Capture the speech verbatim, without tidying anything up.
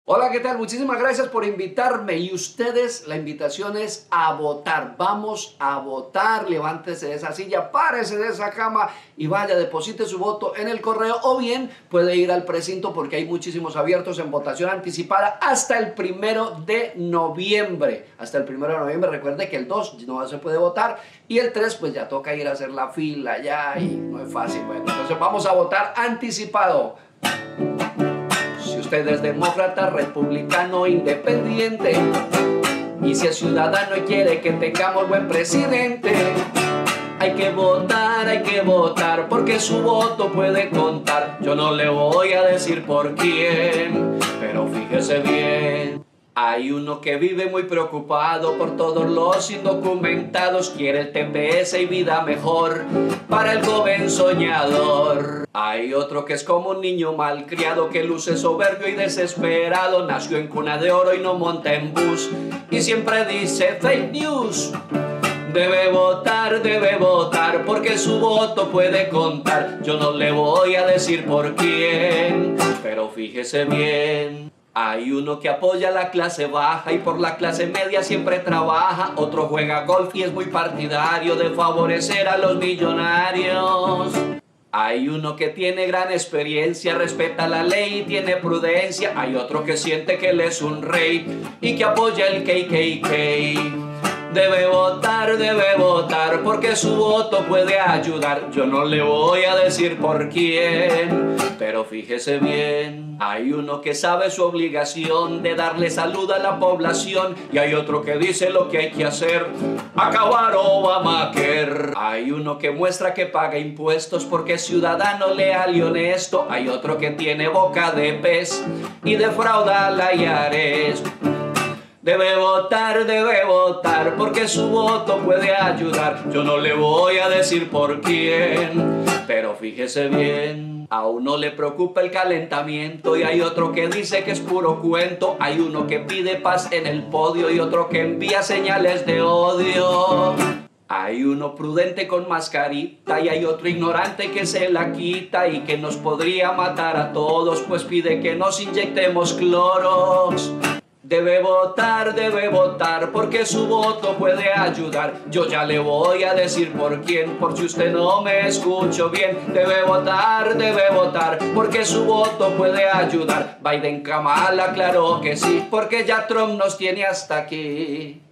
Hola, ¿qué tal? Muchísimas gracias por invitarme y ustedes, la invitación es a votar. Vamos a votar, levántese de esa silla, párese de esa cama y vaya, deposite su voto en el correo o bien puede ir al precinto porque hay muchísimos abiertos en votación anticipada hasta el primero de noviembre. Hasta el primero de noviembre, recuerde que el dos no se puede votar y el tres pues ya toca ir a hacer la fila ya y no es fácil. Bueno, entonces vamos a votar anticipado. Si usted es demócrata, republicano, independiente, y si es ciudadano y quiere que tengamos buen presidente, hay que votar, hay que votar, porque su voto puede contar. Yo no le voy a decir por quién, pero fíjese bien. Hay uno que vive muy preocupado por todos los indocumentados, quiere el T P S y vida mejor para el joven soñador. Hay otro que es como un niño malcriado que luce soberbio y desesperado, nació en cuna de oro y no monta en bus y siempre dice fake news. Debe votar, debe votar, porque su voto puede contar. Yo no le voy a decir por quién, pero fíjese bien. Hay uno que apoya a la clase baja y por la clase media siempre trabaja. Otro juega golf y es muy partidario de favorecer a los millonarios. Hay uno que tiene gran experiencia, respeta la ley y tiene prudencia. Hay otro que siente que él es un rey y que apoya el K K K. Debe votar, debe votar, porque su voto puede ayudar. Yo no le voy a decir por quién, pero fíjese bien. Hay uno que sabe su obligación de darle salud a la población y hay otro que dice lo que hay que hacer, acabar Obamacare. Hay uno que muestra que paga impuestos porque es ciudadano leal y honesto. Hay otro que tiene boca de pez y defrauda a la I R S. Debe votar, debe votar, porque su voto puede ayudar. Yo no le voy a decir por quién, pero fíjese bien. A uno le preocupa el calentamiento y hay otro que dice que es puro cuento. Hay uno que pide paz en el podio y otro que envía señales de odio. Hay uno prudente con mascarita y hay otro ignorante que se la quita y que nos podría matar a todos, pues pide que nos inyectemos Clorox. Debe votar, debe votar, porque su voto puede ayudar. Yo ya le voy a decir por quién, por si usted no me escuchó bien. Debe votar, debe votar, porque su voto puede ayudar. Biden Kamala, claro que sí, porque ya Trump nos tiene hasta aquí.